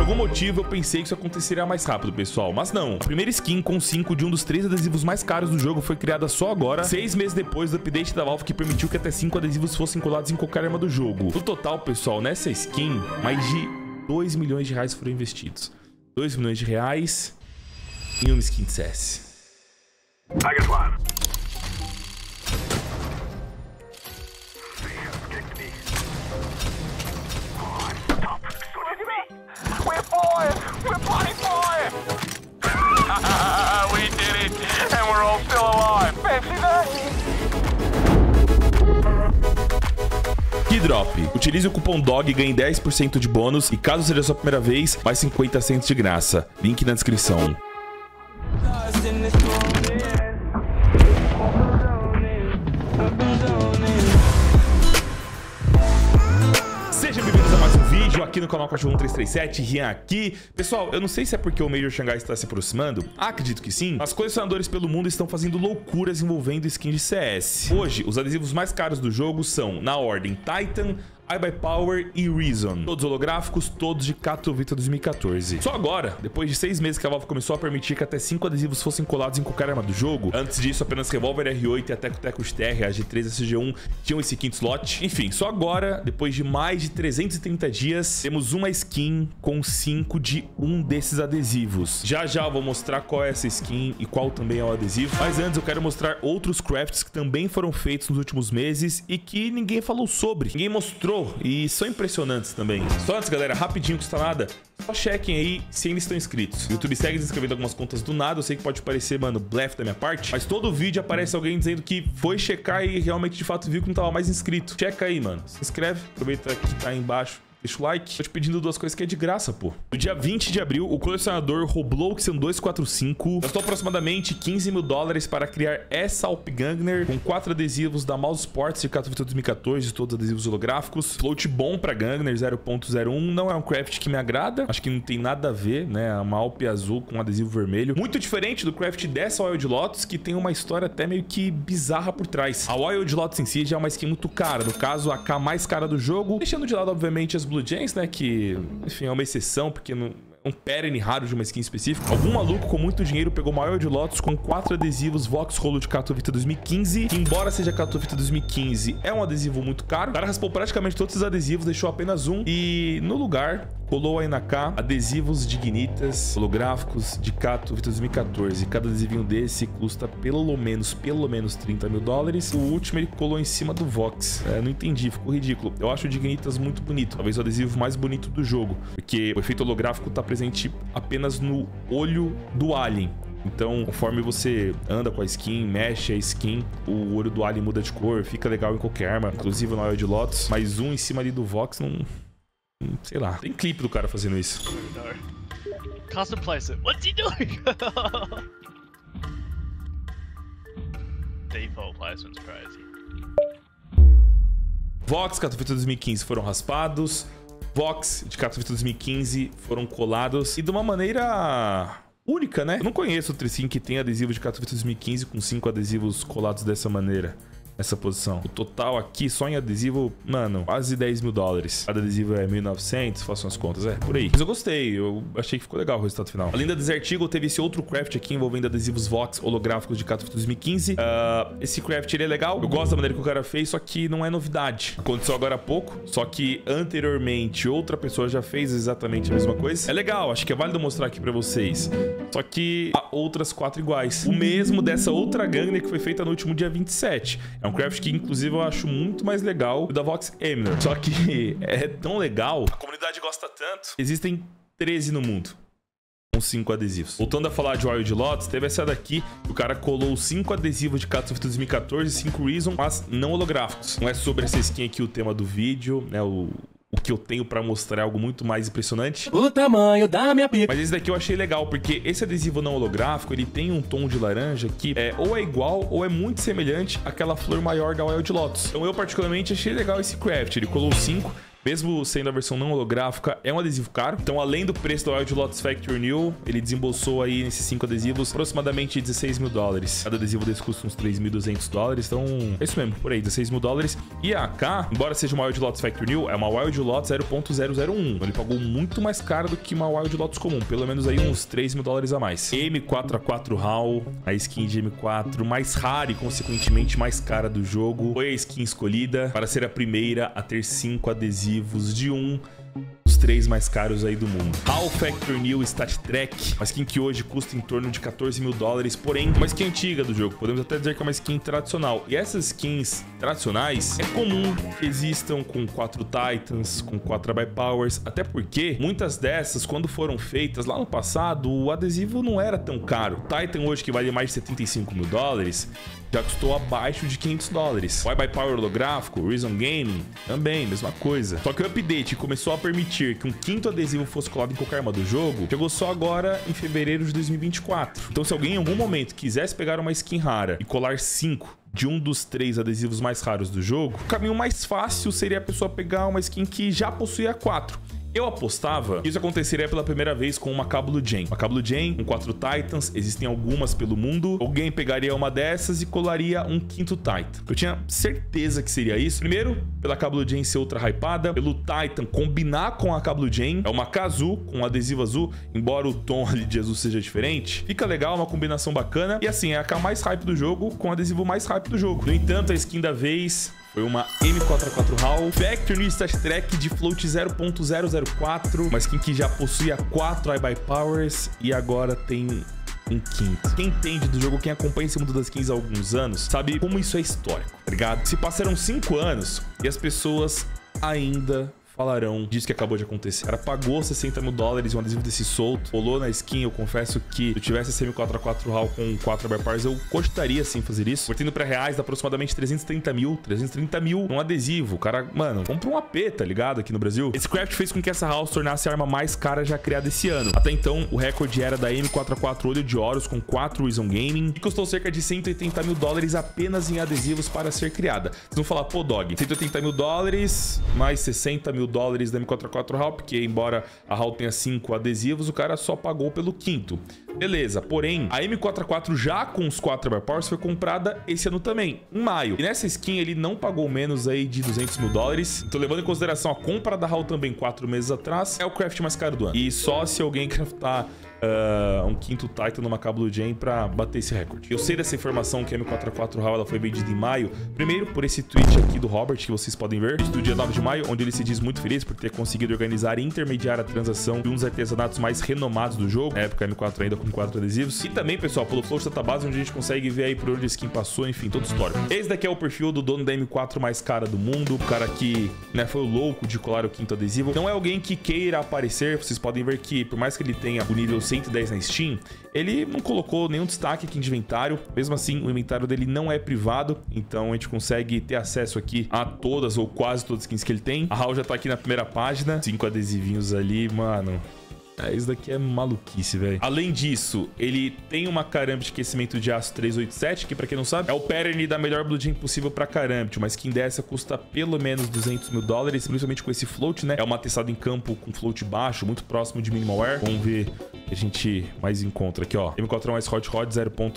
algum motivo eu pensei que isso aconteceria mais rápido, pessoal, mas não. A primeira skin com 5 de um dos 3 adesivos mais caros do jogo foi criada só agora, 6 meses depois do update da Valve que permitiu que até 5 adesivos fossem colados em qualquer arma do jogo. No total, pessoal, nessa skin, mais de 2 milhões de reais foram investidos. 2 milhões de reais em uma skin de CS. We did it, and we're all still alive. Fancy that? Keydrop. Utilize o cupom DOG e ganhe 10% de bônus. E caso seja a sua primeira vez, mais 50 centos de graça. Link na descrição. Sejam bem-vindos a mais um vídeo aqui no canal Cachorro 1337, Rian aqui. Pessoal, eu não sei se é porque o Major Xangai está se aproximando, acredito que sim, mas colecionadores pelo mundo estão fazendo loucuras envolvendo skins de CS. Hoje, os adesivos mais caros do jogo são, na ordem, Titan, iBuyPower e Reason. Todos holográficos, todos de Katowice 2014. Só agora, depois de 6 meses que a Valve começou a permitir que até 5 adesivos fossem colados em qualquer arma do jogo. Antes disso, apenas Revolver R8 e a Teco XTR, a G3 e a CG1 tinham esse quinto slot. Enfim, só agora, depois de mais de 330 dias, temos uma skin com 5 de um desses adesivos. Já eu vou mostrar qual é essa skin e qual também é o adesivo. Mas antes eu quero mostrar outros crafts que também foram feitos nos últimos meses e que ninguém falou sobre, ninguém mostrou. E são impressionantes também. Só antes, galera, rapidinho, custa nada. Só chequem aí se ainda estão inscritos. O YouTube segue descrevendo algumas contas do nada. Eu sei que pode parecer, mano, blefe da minha parte, mas todo vídeo aparece alguém dizendo que foi checar e realmente, de fato, viu que não tava mais inscrito. Checa aí, mano. Se inscreve. Aproveita que tá aí embaixo. Deixa o like. Tô te pedindo duas coisas que é de graça, pô. No dia 20 de abril, o colecionador Robloxian245 gastou aproximadamente 15 mil dólares para criar essa Alpgangner com 4 adesivos da Mouse Sports de Katowice 2014, todos adesivos holográficos. Float bom pra Gangner 0.01. Não é um craft que me agrada. Acho que não tem nada a ver, né? Uma Alp azul com um adesivo vermelho. Muito diferente do craft dessa Wild Lotus, que tem uma história até meio que bizarra por trás. A Wild Lotus em si já é uma skin muito cara. No caso, a K mais cara do jogo. Deixando de lado, obviamente, as Blue Jays, né, que, enfim, é uma exceção, porque não é um perene raro de uma skin específica. Algum maluco com muito dinheiro pegou uma Wild Lotus com 4 adesivos Vox Holo de Katowice 2015, que, embora seja Katowice 2015, é um adesivo muito caro. O cara raspou praticamente todos os adesivos, deixou apenas um e, no lugar, colou aí na K adesivos dignitas holográficos de Katowice 2014. Cada adesivinho desse custa pelo menos 30 mil dólares. O último ele colou em cima do Vox. Não entendi, ficou ridículo. Eu acho o dignitas muito bonito, talvez o adesivo mais bonito do jogo, porque o efeito holográfico tá presente apenas no olho do alien. Então, conforme você anda com a skin, mexe a skin, o olho do alien muda de cor, fica legal em qualquer arma, inclusive na Wild Lotus. Mas um em cima ali do Vox não... sei lá. Tem clipe do cara fazendo isso. Custom place it. What's he doing? Default placement's crazy. Vox Katowice 2015 foram raspados. Vox de Katowice 2015 foram colados. E de uma maneira única, né? Eu não conheço outro skin que tem adesivo de Katowice 2015 com 5 adesivos colados dessa maneira. Nessa posição. O total aqui, só em adesivo, mano, quase 10 mil dólares. Cada adesivo é 1.900, façam as contas, por aí. Mas eu gostei, eu achei que ficou legal o resultado final. Além da Desert Eagle, teve esse outro craft aqui envolvendo adesivos Vox holográficos de Katowice 2015. Esse craft, ele é legal. Eu gosto da maneira que o cara fez, só que não é novidade. Aconteceu agora há pouco, só que anteriormente outra pessoa já fez exatamente a mesma coisa. É legal, acho que é válido mostrar aqui pra vocês. Só que há outras 4 iguais. O mesmo dessa outra Gangner que foi feita no último dia 27. É um craft que, inclusive, eu acho muito mais legal do da Vox Eminent. Só que é tão legal, a comunidade gosta tanto. Existem 13 no mundo com 5 adesivos. Voltando a falar de Wild Lotus, teve essa daqui. O cara colou 5 adesivos de Katowice 2014, 5 Reason, mas não holográficos. Não é sobre essa skin aqui o tema do vídeo, né? O que eu tenho pra mostrar é algo muito mais impressionante. O tamanho da minha pica. Mas esse daqui eu achei legal, porque esse adesivo não holográfico, ele tem um tom de laranja que ou é igual ou é muito semelhante àquela flor maior da Wild Lotus. Então eu particularmente achei legal esse craft. Ele colou 5, mesmo sendo a versão não holográfica, é um adesivo caro. Então, além do preço do Wild Lotus Factory New, ele desembolsou aí nesses 5 adesivos aproximadamente 16 mil dólares. Cada adesivo desse custa uns 3.200 dólares. Então, é isso mesmo, por aí, 16 mil dólares. E a AK, embora seja uma Wild Lotus Factory New, é uma Wild Lotus 0.001. Ele pagou muito mais caro do que uma Wild Lotus comum, pelo menos aí uns 3 mil dólares a mais. M4A4 HAL, a skin de M4 mais rara e consequentemente mais cara do jogo, foi a skin escolhida para ser a primeira a ter 5 adesivos de dos 3 mais caros aí do mundo. HAL Factory New Stat Track, uma skin que hoje custa em torno de 14 mil dólares, porém uma skin antiga do jogo, podemos até dizer que é uma skin tradicional. E essas skins tradicionais é comum que existam com 4 Titans, com 4 By Powers, até porque muitas dessas, quando foram feitas lá no passado, o adesivo não era tão caro. O Titan hoje, que vale mais de 75 mil dólares, já custou abaixo de 500 dólares. O By Power holográfico, Reason Gaming, também, mesma coisa. Só que o update começou a permitir que um 5º adesivo fosse colado em qualquer arma do jogo, chegou só agora em fevereiro de 2024. Então, se alguém em algum momento quisesse pegar uma skin rara e colar 5 de um dos 3 adesivos mais raros do jogo, o caminho mais fácil seria a pessoa pegar uma skin que já possuía 4. Eu apostava que isso aconteceria pela primeira vez com uma Blue Jane. Uma Blue Jane com 4 Titans, existem algumas pelo mundo. Alguém pegaria uma dessas e colaria um 5º Titan. Eu tinha certeza que seria isso. Primeiro, pela Blue Jane ser ultra hypada, pelo Titan combinar com a Blue Jane. É uma AK azul com um adesivo azul, embora o tom ali de azul seja diferente. Fica legal, uma combinação bacana. E assim, é a AK mais hype do jogo com o adesivo mais hype do jogo. No entanto, a skin da vez foi uma M4A4 HAL Factory New Stat Track de float 0.004, uma skin que já possuía 4 iBuy Powers e agora tem um 5º. Quem entende do jogo, quem acompanha esse mundo das skins há alguns anos, sabe como isso é histórico, tá ligado? Se passaram 5 anos e as pessoas ainda falarão disso que acabou de acontecer. O cara pagou 60 mil dólares em um adesivo desse solto, rolou na skin. Eu confesso que se eu tivesse esse M4A4 HAL com 4 By Powers, eu gostaria sim fazer isso. Convertendo pra reais, dá aproximadamente 330 mil num adesivo. O cara, mano, compra um AP, tá ligado? Aqui no Brasil. Esse craft fez com que essa HAL se tornasse a arma mais cara já criada esse ano. Até então, o recorde era da M4A4 Olho de Horus com 4 Reason Gaming e custou cerca de 180 mil dólares apenas em adesivos para ser criada. Vocês vão falar, pô, Dog, 180 mil dólares mais 60 mil dólares da M4A4 HAL, porque embora a HAL tenha 5 adesivos, o cara só pagou pelo 5º. Beleza, porém, a M4A4 já com os 4 By Powers foi comprada esse ano também, em maio. E nessa skin ele não pagou menos aí de 200 mil dólares. Então, levando em consideração a compra da HAL também 4 meses atrás, é o craft mais caro do ano. E só se alguém craftar um 5º Titan numa Blue Jane pra bater esse recorde. Eu sei dessa informação que a M4A4 HAL ela foi vendida em maio, primeiro por esse tweet aqui do Robert, que vocês podem ver, do dia 9 de maio, onde ele se diz muito feliz por ter conseguido organizar e intermediar a transação de um dos artesanatos mais renomados do jogo, na época a M4 ainda com 4 adesivos. E também, pessoal, pelo Float Database, onde a gente consegue ver aí por onde a skin passou, enfim, todo histórico. Esse daqui é o perfil do dono da M4 mais cara do mundo, o cara que, né, foi o louco de colar o 5º adesivo. Não é alguém que queira aparecer, vocês podem ver que, por mais que ele tenha o nível 110 na Steam, ele não colocou nenhum destaque aqui de inventário. Mesmo assim, o inventário dele não é privado, então a gente consegue ter acesso aqui a todas ou quase todas as skins que ele tem. A HAL já tá aqui na primeira página, 5 adesivinhos ali, mano. Isso daqui é maluquice, velho. Além disso, ele tem uma Karambit de aquecimento de aço 387, que pra quem não sabe, é o pattern da melhor Blue Jane possível pra Karambit. Uma skin dessa custa pelo menos 200 mil dólares, principalmente com esse float, né? É uma testada em campo com float baixo, muito próximo de Minimal Wear. Vamos ver o que a gente mais encontra aqui, ó. M4 mais Hot Rod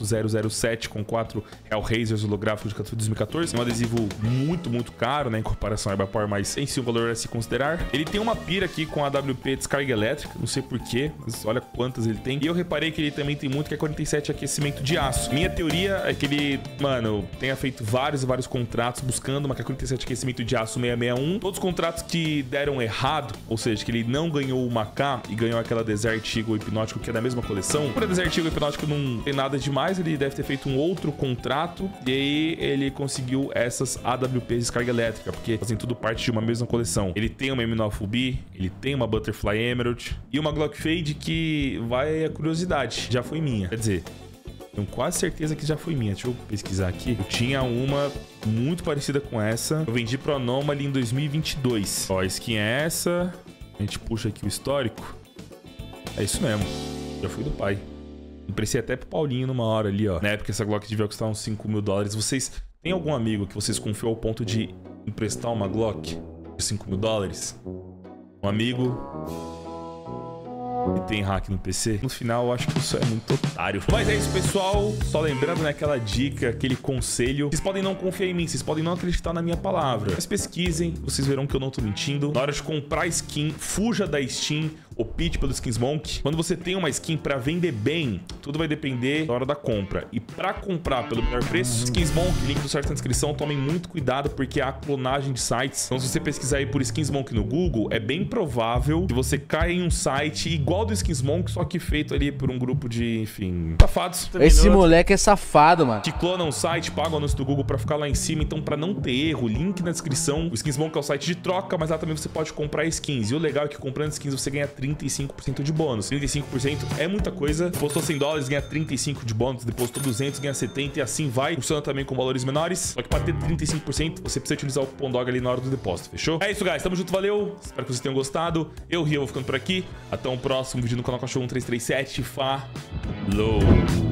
0.007 com 4 Hellraisers holográficos de 2014. É um adesivo muito caro, né? Em comparação ao By Power, mas tem sim um valor a se considerar. Ele tem uma pira aqui com a AWP descarga elétrica, não sei porquê, mas olha quantas ele tem. E eu reparei que ele também tem muito, que é 47 aquecimento de aço. Minha teoria é que ele, mano, tenha feito vários contratos buscando uma 47 aquecimento de aço 661. Todos os contratos que deram errado, ou seja, que ele não ganhou uma K e ganhou aquela Desert Eagle Hipnótico, que é da mesma coleção. Por a Desert Eagle Hipnótico não tem nada demais, ele deve ter feito um outro contrato e aí ele conseguiu essas AWPs de carga elétrica, porque fazem tudo parte de uma mesma coleção. Ele tem uma M9FB, ele tem uma Butterfly Emerald e uma Glock Fade, que vai a curiosidade, já foi minha. Quer dizer, tenho quase certeza que já foi minha. Deixa eu pesquisar aqui. Eu tinha uma muito parecida com essa. Eu vendi pro Anomaly em 2022. Ó, a skin é essa. A gente puxa aqui o histórico. É isso mesmo. Já fui do pai. Emprestei até pro Paulinho numa hora ali, ó. Na época essa Glock devia custar uns 5 mil dólares. Vocês têm algum amigo que vocês confiam ao ponto de emprestar uma Glock? 5 mil dólares. Um amigo e tem hack no PC. No final, eu acho que isso é muito otário. Mas é isso, pessoal. Só lembrando, né, aquela dica, aquele conselho. Vocês podem não confiar em mim, vocês podem não acreditar na minha palavra. Mas pesquisem, vocês verão que eu não tô mentindo. Na hora de comprar skin, fuja da Steam, opte pelo Skins Monk. Quando você tem uma skin pra vender bem, tudo vai depender da hora da compra. E pra comprar pelo melhor preço, Skins Monk, link do site na descrição, tomem muito cuidado porque há clonagem de sites. Então se você pesquisar aí por Skins Monk no Google, é bem provável que você caia em um site igual do Skins Monk, só que feito ali por um grupo de, enfim, safados. Esse moleque é safado, mano. Que clonam o site, pagam o anúncio do Google pra ficar lá em cima. Então pra não ter erro, link na descrição. O Skins Monk é o site de troca, mas lá também você pode comprar skins. E o legal é que comprando skins você ganha 35% de bônus. 35% é muita coisa. Postou 100 dólares, ganha 35 de bônus. Depositou 200, ganha 70 e assim vai. Funciona também com valores menores. Só que pra ter 35%, você precisa utilizar o cupom DOG ali na hora do depósito, fechou? É isso, guys. Tamo junto, valeu. Espero que vocês tenham gostado. Eu, Rio, vou ficando por aqui. Até um próximo vídeo no canal Cachorro 1337. Falou!